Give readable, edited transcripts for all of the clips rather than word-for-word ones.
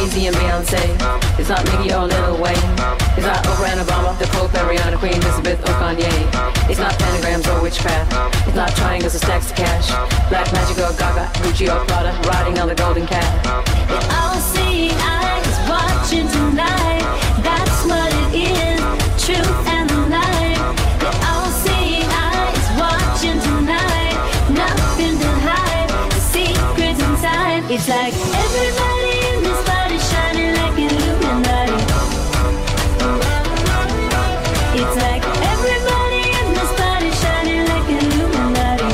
Jay-Z and Beyonce. It's not Nicki or Lil Wayne. It's not Oprah and Obama, the Pope and Rihanna, Queen Elizabeth or Kanye. It's not pentagrams or witchcraft. It's not triangles or stacks of cash. Black Magic or Gaga, Gucci or Prada, riding on the golden cat. The all-seeing eyes watching tonight. That's what it is, truth and the light. The all-seeing eyes watching tonight. Nothing to hide, the secrets inside. It's like everybody in this body shining like Illuminati. It's like everybody in this body shining like Illuminati.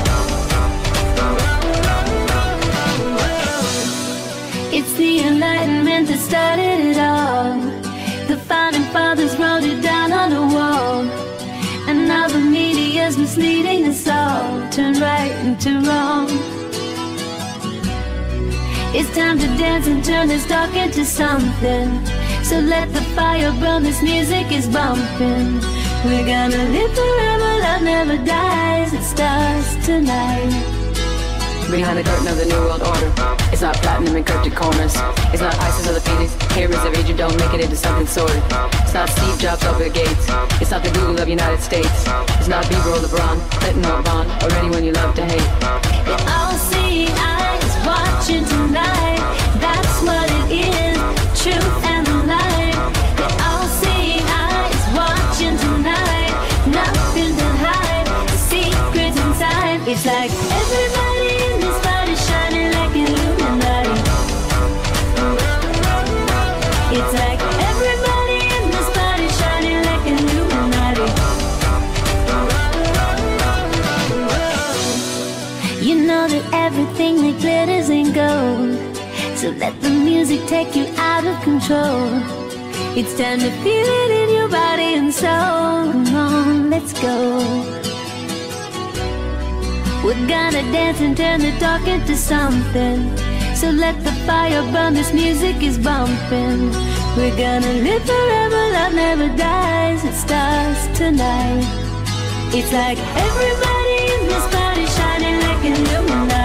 It's the Enlightenment that started it all. The founding fathers wrote it down on the wall. And now the media's misleading us all. Turn right into wrong. It's time to dance and turn this dark into something. So let the fire burn, this music is bumping. We're gonna live forever, love never dies. It starts tonight. Behind the curtain of the New World Order. It's not platinum encrypted corners. It's not ISIS or the Phoenix. Heroes of age, you don't make it into something sordid. It's not Steve Jobs or Bill Gates. It's not the Google of United States. It's not Bieber or LeBron, Clinton or Bond, or anyone you love to hate. The all-seeing eyes watching tonight. That's what it is, truth and the light. The all-seeing eyes watching tonight. Nothing to hide, the secrets inside. It's like everybody in this body shining like Illuminati. It's like everybody in this body shining like Illuminati. You know that everything that glitters ain't gold. So let the music take you out of control. It's time to feel it in your body and soul. Come on, let's go. We're gonna dance and turn the dark into something. So let the fire burn, this music is bumping. We're gonna live forever, love never dies. It starts tonight. It's like everybody in this body shining like Illuminati.